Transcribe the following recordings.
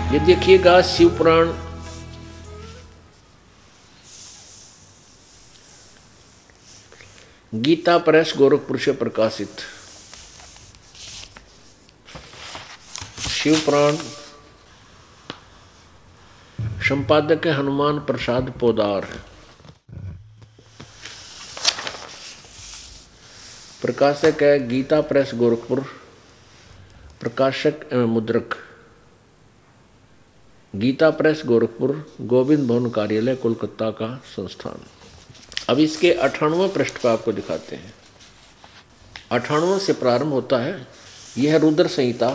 ये देखिएगा शिव पुराण गीता प्रेस गोरखपुर से प्रकाशित शिव पुराण, संपादक है हनुमान प्रसाद पोदार, प्रकाशक है गीता प्रेस गोरखपुर, प्रकाशक एवं मुद्रक गीता प्रेस गोरखपुर, गोविंद भवन कार्यालय कोलकाता का संस्थान। अब इसके 98वें पृष्ठ पर आपको दिखाते हैं। 98 से प्रारंभ होता है। यह रुद्र संहिता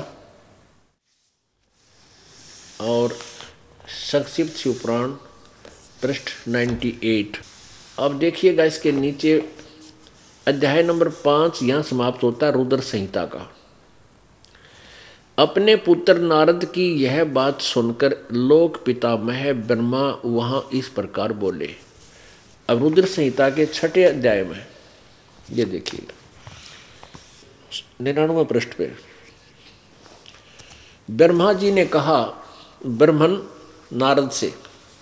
और संक्षिप्त शिवपुराण पृष्ठ 98। अब देखिएगा इसके नीचे अध्याय नंबर 5 यहाँ समाप्त होता है रुद्र संहिता का। अपने पुत्र नारद की यह बात सुनकर लोक पितामह ब्रह्मा वहाँ इस प्रकार बोले। अब रुद्र संहिता के 6ठे अध्याय में ये देखिएगा 99वें पृष्ठ पे ब्रह्मा जी ने कहा ब्रह्मन नारद से,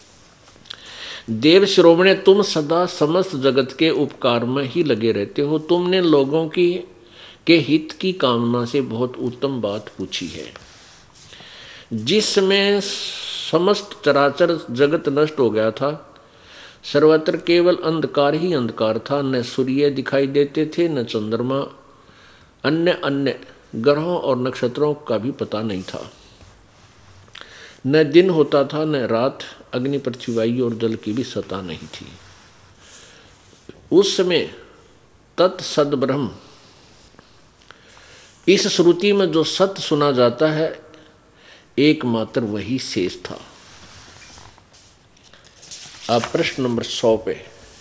देव श्रोमणे, तुम सदा समस्त जगत के उपकार में ही लगे रहते हो। तुमने लोगों के हित की कामना से बहुत उत्तम बात पूछी है। जिसमें समस्त चराचर जगत नष्ट हो गया था, सर्वत्र केवल अंधकार ही अंधकार था। न सूर्य दिखाई देते थे, न चंद्रमा, अन्य अन्य ग्रहों और नक्षत्रों का भी पता नहीं था। न दिन होता था न रात, अग्नि पृथ्वी वायु और जल की भी सत्ता नहीं थी। उस समय तत्सद ब्रह्म, इस श्रुति में जो सत्य सुना जाता है एकमात्र वही शेष था। अब प्रश्न नंबर 100 पे,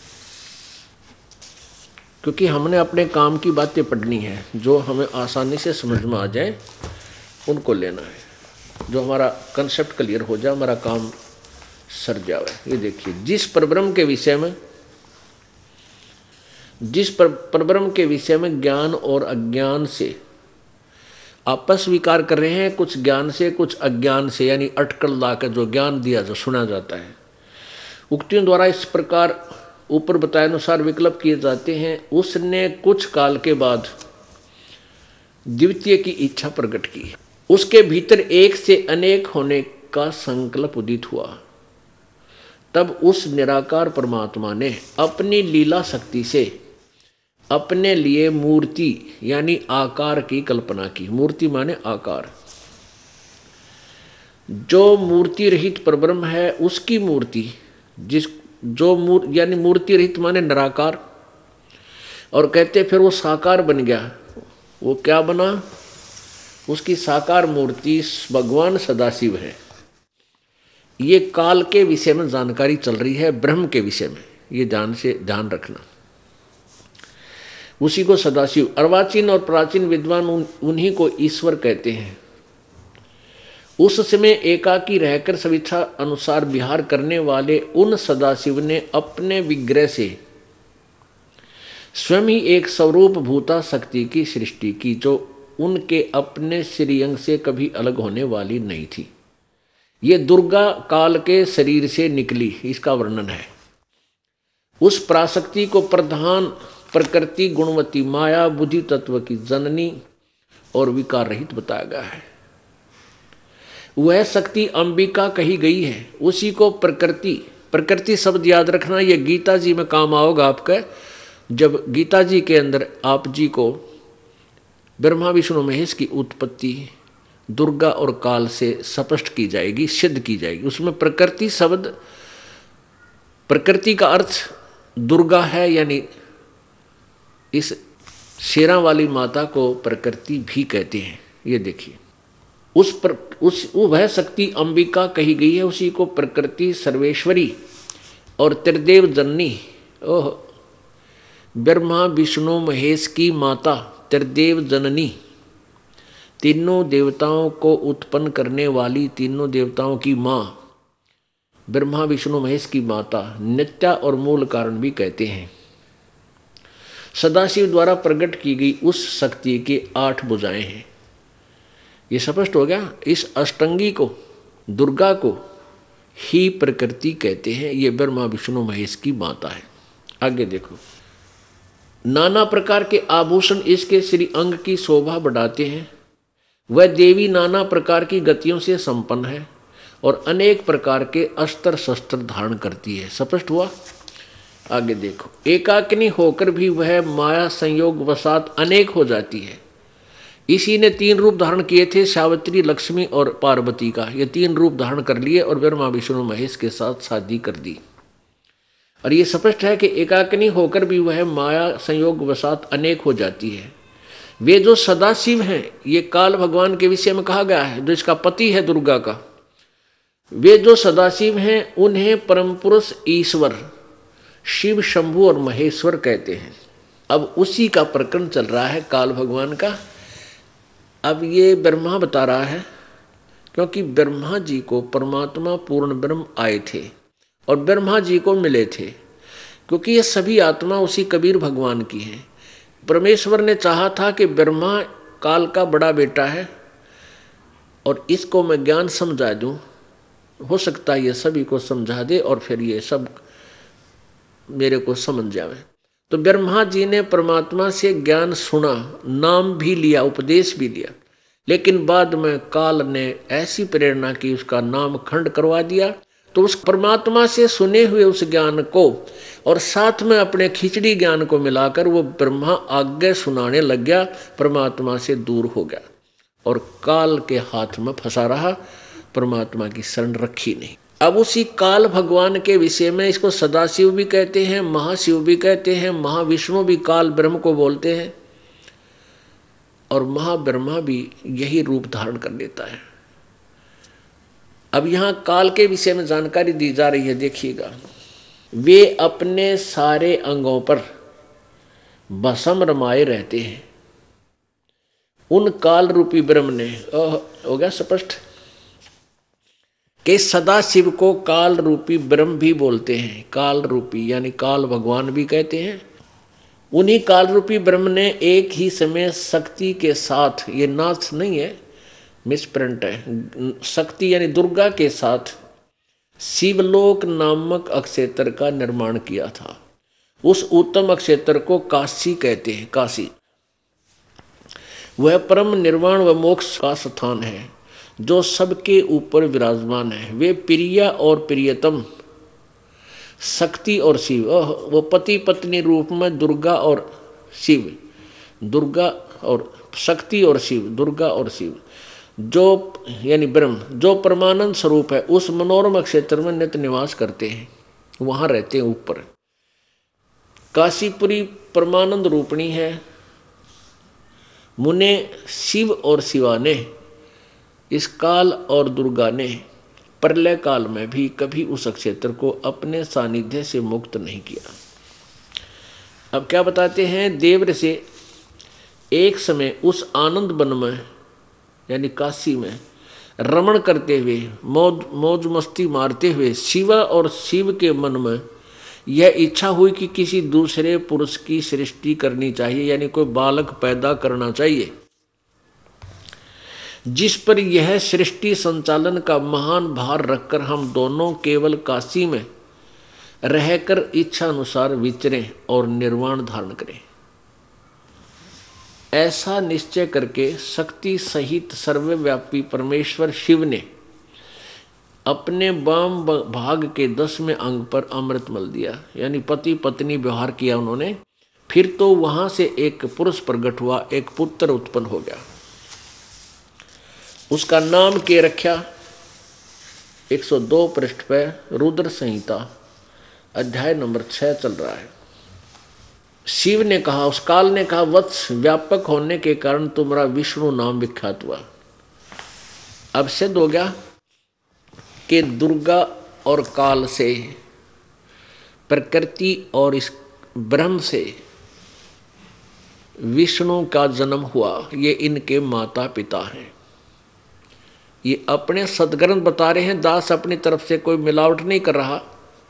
क्योंकि हमने अपने काम की बातें पढ़नी है, जो हमें आसानी से समझ में आ जाए उनको लेना है, जो हमारा कंसेप्ट क्लियर हो जाए, हमारा काम सर जावे। ये देखिए, जिस परब्रह्म के विषय में ज्ञान और अज्ञान से आपस विकार कर रहे हैं, कुछ ज्ञान से कुछ अज्ञान से, यानी अटकल ला कर जो ज्ञान दिया जो सुना जाता है, उक्तियों द्वारा इस प्रकार ऊपर बताए अनुसार विकल्प किए जाते हैं। उसने कुछ काल के बाद द्वितीय की इच्छा प्रकट की। उसके भीतर एक से अनेक होने का संकल्प उदित हुआ। तब उस निराकार परमात्मा ने अपनी लीला शक्ति से अपने लिए मूर्ति यानी आकार की कल्पना की। मूर्ति माने आकार। जो मूर्ति रहित परब्रह्म है उसकी मूर्ति, यानी मूर्ति रहित माने निराकार, और कहते फिर वो साकार बन गया। वो क्या बना? उसकी साकार मूर्ति भगवान सदाशिव है। ये काल के विषय में जानकारी चल रही है, ब्रह्म के विषय में, ये ध्यान रखना। उसी को सदाशिव, अर्वाचीन और प्राचीन विद्वान उन्हीं को ईश्वर कहते हैं। उस समय एकाकी रहकर स्वेच्छा अनुसार विहार करने वाले उन सदाशिव ने अपने विग्रह से स्वयं ही एक स्वरूप भूता शक्ति की सृष्टि की, जो उनके अपने श्रीअंग से कभी अलग होने वाली नहीं थी। ये दुर्गा काल के शरीर से निकली, इसका वर्णन है। उस पराशक्ति को प्रधान प्रकृति गुणवती माया बुद्धि तत्व की जननी और विकार रहित बताया गया है। वह शक्ति अंबिका कही गई है। उसी को प्रकृति शब्द याद रखना, यह गीता जी में काम आओगा आपका। जब गीता जी के अंदर आप जी को ब्रह्मा विष्णु महेश की उत्पत्ति दुर्गा और काल से स्पष्ट की जाएगी, सिद्ध की जाएगी। उसमें प्रकृति शब्द, प्रकृति का अर्थ दुर्गा है, यानी इस शेरा वाली माता को प्रकृति भी कहते हैं। ये देखिए, वह शक्ति अंबिका कही गई है। उसी को प्रकृति सर्वेश्वरी और त्रिदेव जननी, ओह, ब्रह्मा विष्णु महेश की माता त्रिदेव जननी, तीनों देवताओं को उत्पन्न करने वाली, तीनों देवताओं की माँ, ब्रह्मा विष्णु महेश की माता, नित्या और मूल कारण भी कहते हैं। सदाशिव द्वारा प्रकट की गई उस शक्ति के 8 भुजाएं हैं। ये स्पष्ट हो गया। इस अष्टंगी को दुर्गा को ही प्रकृति कहते हैं। ये ब्रह्मा विष्णु महेश की माता है। आगे देखो, नाना प्रकार के आभूषण इसके श्री अंग की शोभा बढ़ाते हैं। वह देवी नाना प्रकार की गतियों से संपन्न है और अनेक प्रकार के अस्त्र शस्त्र धारण करती है। स्पष्ट हुआ। आगे देखो, एकाकिनी होकर भी वह माया संयोग वसात अनेक हो जाती है। इसी ने 3 रूप धारण किए थे, सावित्री, लक्ष्मी और पार्वती का। ये 3 रूप धारण कर लिए और ब्रह्मा विष्णु महेश के साथ शादी कर दी। और ये स्पष्ट है कि एकाकिनी होकर भी वह माया संयोग वसात अनेक हो जाती है। वे जो सदाशिव हैं, ये काल भगवान के विषय में कहा गया है, जो इसका पति है दुर्गा का। वे जो सदाशिव हैं उन्हें परम पुरुष ईश्वर शिव, शंभु और महेश्वर कहते हैं। अब उसी का प्रकरण चल रहा है काल भगवान का। अब ये ब्रह्मा बता रहा है, क्योंकि ब्रह्मा जी को परमात्मा पूर्ण ब्रह्म आए थे और ब्रह्मा जी को मिले थे, क्योंकि ये सभी आत्मा उसी कबीर भगवान की हैं। परमेश्वर ने चाहा था कि ब्रह्मा काल का बड़ा बेटा है और इसको मैं ज्ञान समझा दूं, हो सकता है ये सभी को समझा दे और फिर ये सब मेरे को समझ जावे। तो ब्रह्मा जी ने परमात्मा से ज्ञान सुना, नाम भी लिया, उपदेश भी लिया, लेकिन बाद में काल ने ऐसी प्रेरणा की उसका नाम खंड करवा दिया। तो उस परमात्मा से सुने हुए उस ज्ञान को और साथ में अपने खिचड़ी ज्ञान को मिलाकर वो ब्रह्मा आगे सुनाने लग गया, परमात्मा से दूर हो गया और काल के हाथ में फंसा रहा, परमात्मा की शरण रखी नहीं। अब उसी काल भगवान के विषय में इसको सदाशिव भी कहते हैं, महाशिव भी कहते हैं, महाविष्णु भी काल ब्रह्म को बोलते हैं और महाब्रह्मा भी यही रूप धारण कर लेता है। अब यहाँ काल के विषय में जानकारी दी जा रही है, देखिएगा। वे अपने सारे अंगों पर भस्म रमाए रहते हैं। उन काल रूपी ब्रह्म ने, हो गया स्पष्ट, कि सदाशिव को काल रूपी ब्रह्म भी बोलते हैं। काल रूपी यानी काल भगवान भी कहते हैं। उन्हीं काल रूपी ब्रह्म ने एक ही समय शक्ति के साथ, ये नाथ नहीं है, मिसप्रिंट है, शक्ति यानी दुर्गा के साथ शिवलोक नामक अक्षेत्र का निर्माण किया था। उस उत्तम अक्षेत्र को काशी कहते हैं। काशी वह परम निर्वाण व मोक्ष का स्थान है जो सबके ऊपर विराजमान है। वे प्रिया और प्रियतम शक्ति और शिव, वो पति पत्नी रूप में दुर्गा और शिव, दुर्गा और शक्ति और शिव, दुर्गा और शिव, जो यानी ब्रह्म जो परमानंद स्वरूप है, उस मनोरम क्षेत्र में नित्य निवास करते हैं, वहाँ रहते हैं ऊपर। काशीपुरी परमानंद रूपणी है। मुने शिव और शिवा ने, इस काल और दुर्गा ने प्रलय काल में भी कभी उस क्षेत्र को अपने सानिध्य से मुक्त नहीं किया। अब क्या बताते हैं, देव से एक समय उस आनंद वन में यानी काशी में रमण करते हुए, मौज मस्ती मारते हुए शिवा और शिव के मन में यह इच्छा हुई कि किसी दूसरे पुरुष की सृष्टि करनी चाहिए, यानी कोई बालक पैदा करना चाहिए, जिस पर यह सृष्टि संचालन का महान भार रखकर हम दोनों केवल काशी में रहकर इच्छा अनुसार विचरें और निर्वाण धारण करें। ऐसा निश्चय करके शक्ति सहित सर्वव्यापी परमेश्वर शिव ने अपने वाम भाग के 10वें अंग पर अमृत मल दिया, यानी पति पत्नी व्यवहार किया उन्होंने। फिर तो वहां से एक पुरुष प्रकट हुआ, एक पुत्र उत्पन्न हो गया। उसका नाम के रखा 102 पृष्ठ पर रुद्र संहिता अध्याय नंबर 6 चल रहा है। शिव ने कहा, उस काल ने कहा, वत्स व्यापक होने के कारण तुम्हारा विष्णु नाम विख्यात हुआ। अब सिद्ध हो गया कि दुर्गा और काल से, प्रकृति और इस ब्रह्म से विष्णु का जन्म हुआ। ये इनके माता पिता हैं। ये अपने सदग्रंथ बता रहे हैं, दास अपनी तरफ से कोई मिलावट नहीं कर रहा।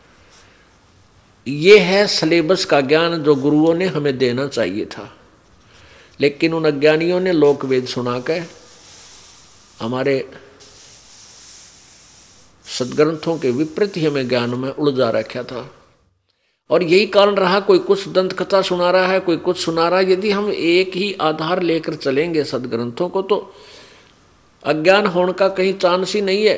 ये है सिलेबस का ज्ञान जो गुरुओं ने हमें देना चाहिए था, लेकिन उन अज्ञानियों ने लोकवेद सुना के हमारे सदग्रंथों के विपरीत ही हमें ज्ञान में उलझा रखा था। और यही कारण रहा, कोई कुछ दंत कथा सुना रहा है, कोई कुछ सुना रहा है। यदि हम एक ही आधार लेकर चलेंगे सदग्रंथों को, तो अज्ञान होने का कहीं चांस ही नहीं है,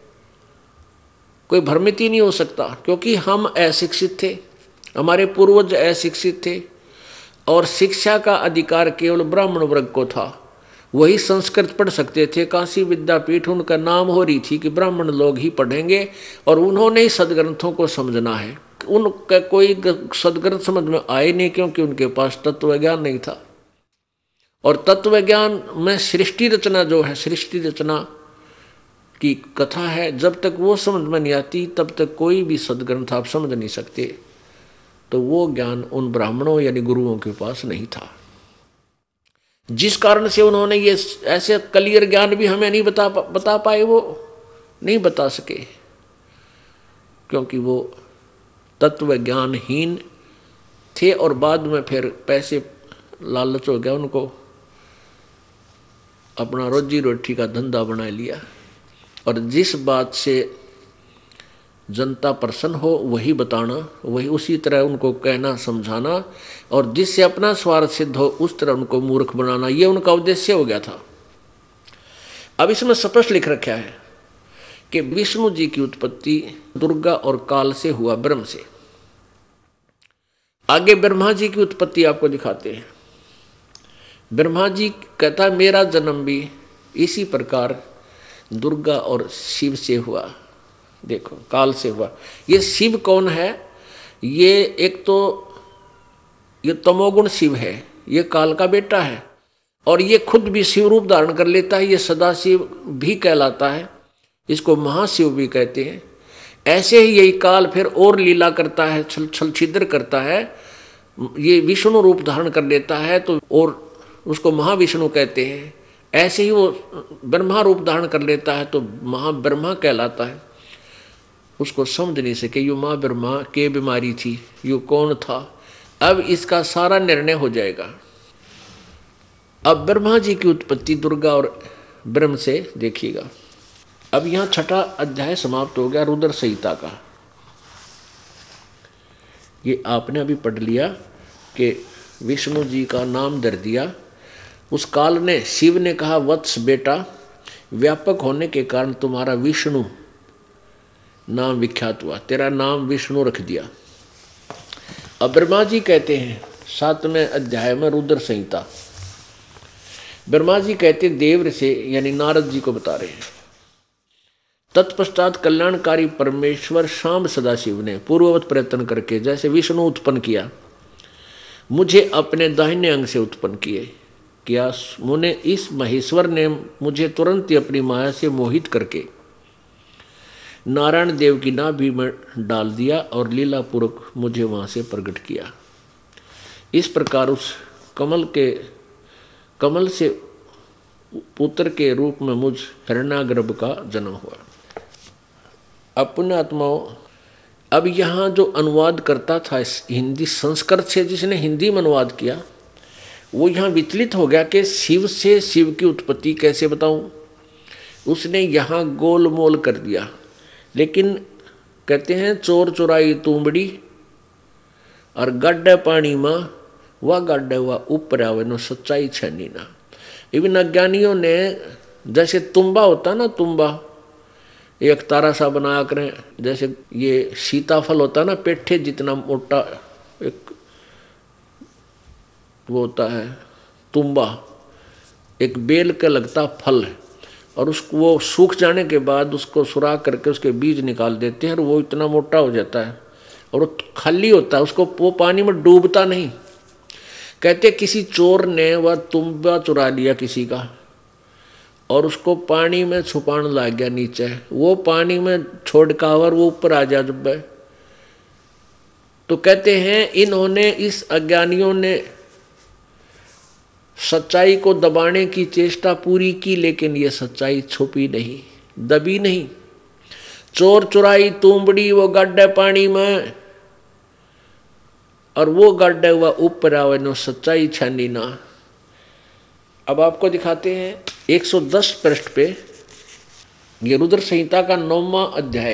कोई भ्रमित ही नहीं हो सकता। क्योंकि हम अशिक्षित थे, हमारे पूर्वज अशिक्षित थे, और शिक्षा का अधिकार केवल ब्राह्मण वर्ग को था। वही संस्कृत पढ़ सकते थे। काशी विद्यापीठ उनका नाम हो रही थी कि ब्राह्मण लोग ही पढ़ेंगे, और उन्होंने ही सदग्रंथों को समझना है। उनका कोई सदग्रंथ समझ में आए नहीं, क्योंकि उनके पास तत्व ज्ञान नहीं था। और तत्व ज्ञान में सृष्टि रचना जो है, सृष्टि रचना की कथा है, जब तक वो समझ में नहीं आती तब तक कोई भी सदग्रंथ आप समझ नहीं सकते। तो वो ज्ञान उन ब्राह्मणों यानी गुरुओं के पास नहीं था, जिस कारण से उन्होंने ये ऐसे क्लियर ज्ञान भी हमें नहीं बता पाए, वो नहीं बता सके, क्योंकि वो तत्व ज्ञानहीन थे। और बाद में फिर पैसे लालच हो गया उनको, अपना रोजी रोटी का धंधा बना लिया, और जिस बात से जनता प्रसन्न हो वही बताना, वही उसी तरह उनको कहना समझाना, और जिससे अपना स्वार्थ सिद्ध हो उस तरह उनको मूर्ख बनाना, ये उनका उद्देश्य हो गया था। अब इसमें स्पष्ट लिख रखा है कि विष्णु जी की उत्पत्ति दुर्गा और काल से हुआ, ब्रह्म से। आगे ब्रह्मा जी की उत्पत्ति आपको दिखाते हैं। ब्रह्मा जी कहता मेरा जन्म भी इसी प्रकार दुर्गा और शिव से हुआ। देखो, काल से हुआ। ये शिव कौन है? ये एक तो ये तमोगुण शिव है, ये काल का बेटा है, और ये खुद भी शिव रूप धारण कर लेता है। ये सदाशिव भी कहलाता है, इसको महाशिव भी कहते हैं। ऐसे ही यही काल फिर और लीला करता है, छल छिद्र करता है। ये विष्णु रूप धारण कर लेता है तो और उसको महाविष्णु कहते हैं। ऐसे ही वो ब्रह्मा रूप धारण कर लेता है तो महाब्रह्मा कहलाता है। उसको समझ नहीं सके यो माँ ब्रह्मा के बीमारी थी, यो कौन था। अब इसका सारा निर्णय हो जाएगा। अब ब्रह्मा जी की उत्पत्ति दुर्गा और ब्रह्म से देखिएगा। अब यहाँ छठा अध्याय समाप्त हो गया रुद्र संहिता का। ये आपने अभी पढ़ लिया कि विष्णु जी का नाम धर दिया। उस काल ने, शिव ने कहा वत्स बेटा, व्यापक होने के कारण तुम्हारा विष्णु नाम विख्यात हुआ, तेरा नाम विष्णु रख दिया। अब ब्रह्मा जी कहते हैं 7वें अध्याय में रुद्र संहिता, ब्रह्मा जी कहते देव से यानी नारद जी को बता रहे हैं। तत्पश्चात कल्याणकारी परमेश्वर शाम सदाशिव ने पूर्ववत प्रयत्न करके जैसे विष्णु उत्पन्न किया, मुझे अपने दाहिने अंग से उत्पन्न किया। मुने इस महेश्वर ने मुझे तुरंत ही अपनी माया से मोहित करके नारायण देव की नाभि में डाल दिया और लीलापूर्वक मुझे वहाँ से प्रकट किया। इस प्रकार उस कमल से पुत्र के रूप में मुझ हिरण्यागर्भ का जन्म हुआ। अब पुण्यात्माओं, अब यहाँ जो अनुवाद करता था हिंदी संस्कृत से, जिसने हिंदी में अनुवाद किया, वो यहाँ विचलित हो गया कि शिव से शिव की उत्पत्ति कैसे बताऊं। उसने यहाँ गोलमोल कर दिया। लेकिन कहते हैं चोर चुराई तुंबड़ी और गड्ढे पानी में वह गड्ढे हुआ ऊपर आवे नो सच्चाई छनी ना। इवन अज्ञानियों ने जैसे तुम्बा होता ना, तुम्बा एक तारा सा बनाया करें, जैसे ये सीताफल होता ना, पेठे जितना मोटा एक वो होता है तुम्बा, एक बेल का लगता फल है, और उसको वो सूख जाने के बाद उसको सुराख करके उसके बीज निकाल देते हैं और वो इतना मोटा हो जाता है और वो खाली होता है, उसको वो पानी में डूबता नहीं। कहते किसी चोर ने वह तुम्बा चुरा लिया किसी का और उसको पानी में छुपाने लग गया नीचे, वो पानी में छोड़ का और वो ऊपर आ जा जब। तो कहते हैं इन्होंने, इस अज्ञानियों ने सच्चाई को दबाने की चेष्टा पूरी की, लेकिन ये सच्चाई छुपी नहीं, दबी नहीं। चोर चुराई तुंबड़ी वो गड्ढे पानी में, और वो गड्ढे हुआ ऊपर आवे नो सच्चाई छानी ना। अब आपको दिखाते हैं 110 पृष्ठ पे ये रुद्र संहिता का 9वां अध्याय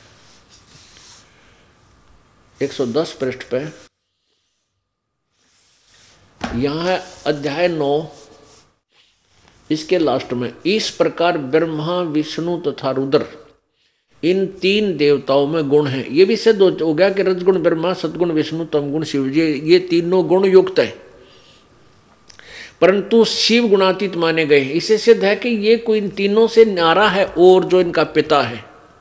110 पृष्ठ पे। यहां है अध्याय 9, इसके लास्ट में, इस प्रकार ब्रह्मा विष्णु तथा रुद्र इन 3 देवताओं में गुण हैं। ये भी सिद्ध हो गया कि रजगुण ब्रह्मा, सतगुण विष्णु, तमगुण शिव, ये तीनों गुण युक्त है, परंतु शिव गुणातीत माने गए। इससे सिद्ध है कि ये कोई इन तीनों से न्यारा है और जो इनका पिता है।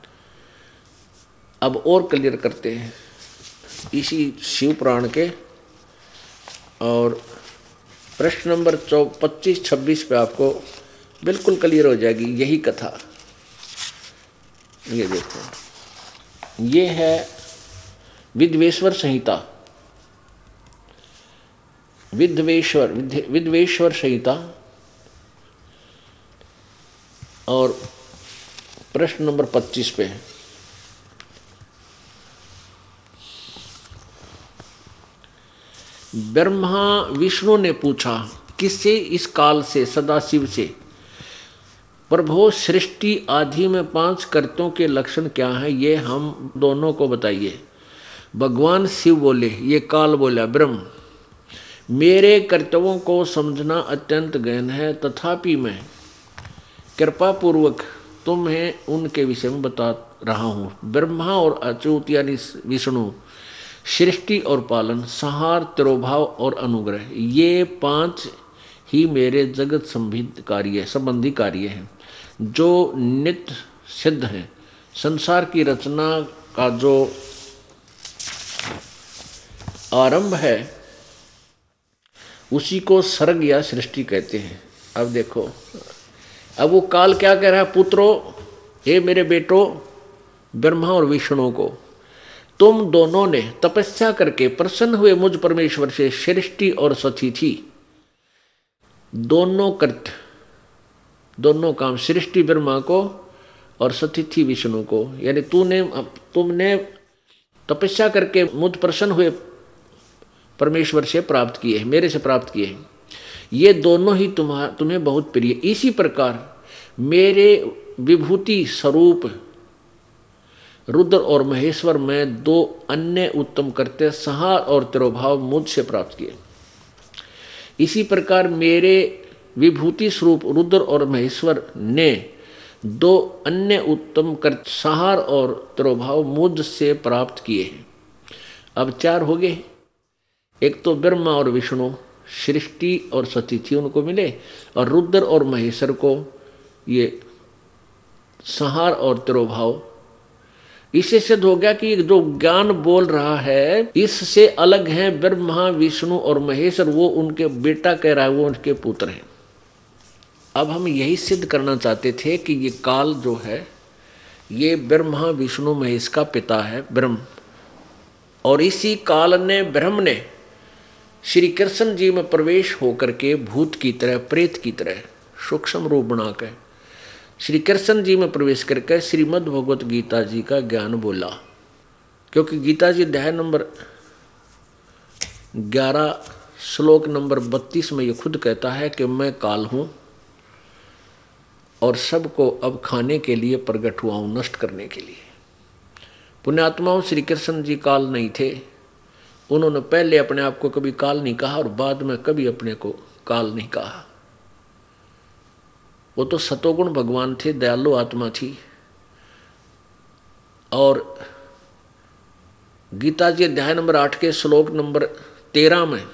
अब और क्लियर करते हैं इसी शिव पुराण के, और प्रश्न नंबर 25-26 पे आपको बिल्कुल क्लियर हो जाएगी यही कथा। ये देखो, ये है विद्वेश्वर संहिता, विद्वेश्वर संहिता, और प्रश्न नंबर 25 पे है। ब्रह्मा विष्णु ने पूछा किससे? इस काल से, सदाशिव से, प्रभो सृष्टि आदि में 5 कर्तों के लक्षण क्या हैं, ये हम दोनों को बताइए। भगवान शिव बोले, ये काल बोला ब्रह्म, मेरे कर्तव्यों को समझना अत्यंत गहन है, तथापि मैं कृपा पूर्वक तुम्हें उनके विषय में बता रहा हूँ। ब्रह्मा और अच्युत यानी विष्णु सृष्टि और पालन, संहार, तिरोभाव और अनुग्रह, ये 5 ही मेरे जगत संबंधी कार्य हैं जो नित्य सिद्ध हैं। संसार की रचना का जो आरंभ है उसी को सर्ग या सृष्टि कहते हैं। अब देखो, अब वो काल क्या कह रहा है? पुत्रो, हे मेरे बेटो ब्रह्मा और विष्णु को, तुम दोनों ने तपस्या करके प्रसन्न हुए मुझ परमेश्वर से सृष्टि और सतिथि दोनों काम, सृष्टि ब्रह्मा को और सतिथि विष्णु को, यानी तुमने तपस्या करके मुझ प्रसन्न हुए परमेश्वर से प्राप्त किए हैं, मेरे से प्राप्त किए हैं। ये दोनों ही तुम्हें बहुत प्रिय। इसी प्रकार मेरे विभूति स्वरूप रुद्र और महेश्वर में 2 अन्य उत्तम कर्त्य, संहार और तिरोभाव मुझसे प्राप्त किए। इसी प्रकार मेरे विभूति स्वरूप रुद्र और महेश्वर ने 2 अन्य उत्तम कर्त्य, संहार और तिरोभाव मुझसे प्राप्त किए हैं। अब 4 हो गए। एक तो ब्रह्मा और विष्णु सृष्टि और सतिथि उनको मिले, और रुद्र और महेश्वर को ये संहार और तिरोभाव। इससे सिद्ध हो गया कि जो ज्ञान बोल रहा है इससे अलग है ब्रह्मा विष्णु और महेश्वर, वो उनके बेटा कह रहा है, वो उनके पुत्र हैं। अब हम यही सिद्ध करना चाहते थे कि ये काल जो है ये ब्रह्मा विष्णु महेश का पिता है ब्रह्म, और इसी काल ने ब्रह्म ने श्री कृष्ण जी में प्रवेश होकर के भूत की तरह, प्रेत की तरह सूक्ष्म रूप बनाकर श्री कृष्ण जी में प्रवेश करके श्रीमद् भगवत गीता जी का ज्ञान बोला। क्योंकि गीता जी अध्याय नंबर 11 श्लोक नंबर 32 में ये खुद कहता है कि मैं काल हूँ और सबको अब खाने के लिए प्रकट हुआ हूँ, नष्ट करने के लिए। पुण्यात्माओं, श्री कृष्ण जी काल नहीं थे। उन्होंने पहले अपने आप को कभी काल नहीं कहा और बाद में कभी अपने को काल नहीं कहा। वो तो सतोगुण भगवान थे, दयालु आत्मा थी। और गीता जी अध्याय नंबर 8 के श्लोक नंबर 13 में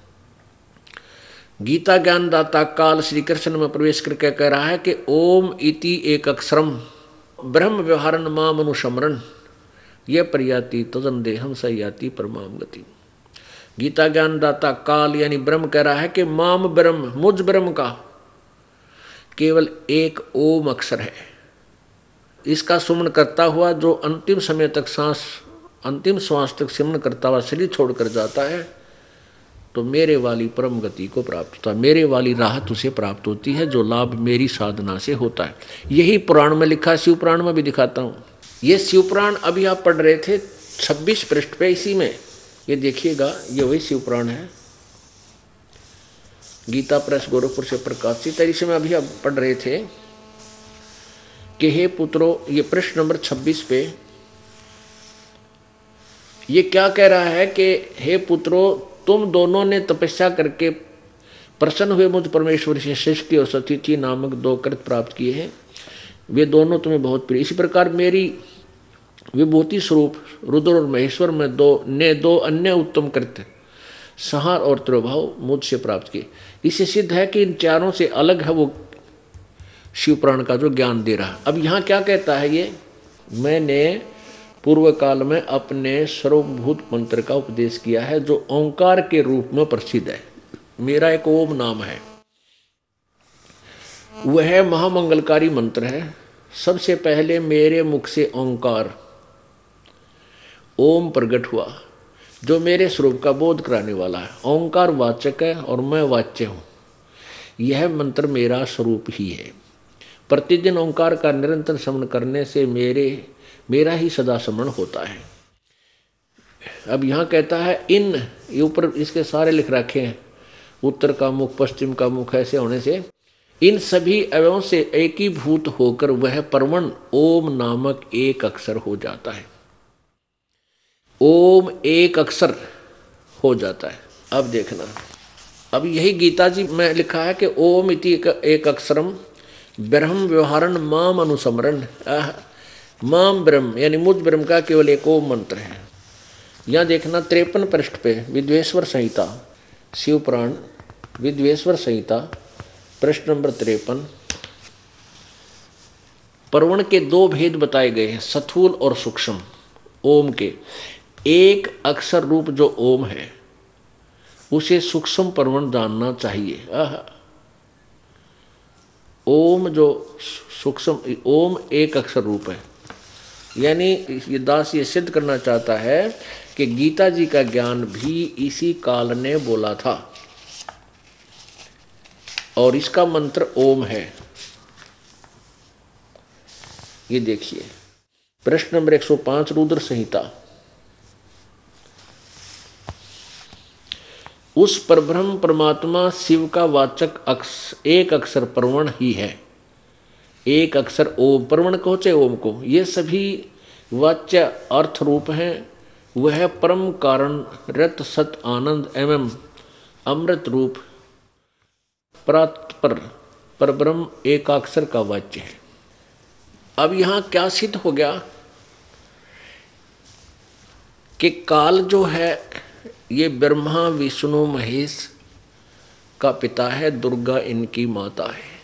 गीता ज्ञानदाता काल श्री कृष्ण में प्रवेश करके कह रहा है कि ओम इति एक अक्षरम ब्रह्म व्यवहारन माम अनुसमरण ये प्रयाति तजन देहम सयाति परमाम गति। गीता ज्ञानदाता काल यानी ब्रह्म कह रहा है कि माम ब्रह्म, मुझ ब्रह्म का केवल एक ओम अक्षर है। इसका सुमन करता हुआ जो अंतिम समय तक अंतिम श्वास तक सिमरण करता हुआ शरीर छोड़कर जाता है तो मेरे वाली परम गति को प्राप्त होता है, मेरे वाली राहत उसे प्राप्त होती है जो लाभ मेरी साधना से होता है। यही पुराण में लिखा, शिव पुराण में भी दिखाता हूँ। ये शिव पुराण अभी आप पढ़ रहे थे 26 पृष्ठ पे, इसी में ये देखिएगा, ये वही शिव पुराण है, गीता प्रेस गोरखपुर से प्रकाशित है। इसी में अभी आप पढ़ रहे थे कि हे पुत्रों, ये प्रश्न नंबर 26 पे ये क्या कह रहा है कि हे पुत्रों, तुम दोनों ने तपस्या करके प्रसन्न हुए मुझ परमेश्वर से सृष्टि और सतिथि नामक 2 कृत प्राप्त किए हैं, वे दोनों तुम्हें बहुत प्रिय। इसी प्रकार मेरी विभूति स्वरूप रुद्र और महेश्वर में 2 अन्य उत्तम कृत्य संहार और तिरोभाव मुझसे प्राप्त किए। इससे सिद्ध है कि इन चारों से अलग है वो शिव पुराण का जो ज्ञान दे रहा। अब यहाँ क्या कहता है ये, मैंने पूर्व काल में अपने सर्वभूत मंत्र का उपदेश किया है जो ओंकार के रूप में प्रसिद्ध है। मेरा एक ओम नाम है, वह महामंगलकारी मंत्र है। सबसे पहले मेरे मुख से ओंकार ओम प्रकट हुआ जो मेरे स्वरूप का बोध कराने वाला है। ओंकार वाचक है और मैं वाच्य हूँ। यह मंत्र मेरा स्वरूप ही है। प्रतिदिन ओंकार का निरंतर स्मरण करने से मेरा ही सदा स्मरण होता है। अब यहाँ कहता है इन, ये ऊपर इसके सारे लिख रखे हैं, उत्तर का मुख पश्चिम का मुख ऐसे होने से इन सभी अवयवों से एकीभूत होकर वह परमण ओम नामक एक अक्षर हो जाता है। ओम एक अक्षर हो जाता है। अब देखना, अब यही गीता जी में लिखा है कि ओम इति एक अक्षरम ब्रह्म व्यवहारण माम अनुसमरण। माम ब्रह्म यानी मुझ ब्रह्म का केवल एक ओम मंत्र है। यहाँ देखना 53 पृष्ठ पे विद्वेश्वर संहिता, शिव पुराण विद्वेश्वर संहिता प्रश्न नंबर 53, परवण के 2 भेद बताए गए हैं, स्थूल और सूक्ष्म ओम के। एक अक्षर रूप जो ओम है उसे सूक्ष्म परवण जानना चाहिए। ओम जो सूक्ष्म, ओम एक अक्षर रूप है, यानी ये दास ये सिद्ध करना चाहता है कि गीता जी का ज्ञान भी इसी काल ने बोला था और इसका मंत्र ओम है। ये देखिए प्रश्न नंबर 105 रुद्र संहिता, उस परब्रह्म परमात्मा शिव का वाचक एक अक्षर परवण ही है। एक अक्षर ओम, परवण को चाहे ओम को, ये सभी वाच्य अर्थ रूप हैं। वह परम कारण रत सत आनंद एवं अमृत रूप परात्पर परब्रह्म एकाक्षर का वाच्य है। अब यहाँ क्या सिद्ध हो गया कि काल जो है ये ब्रह्मा विष्णु महेश का पिता है, दुर्गा इनकी माता है।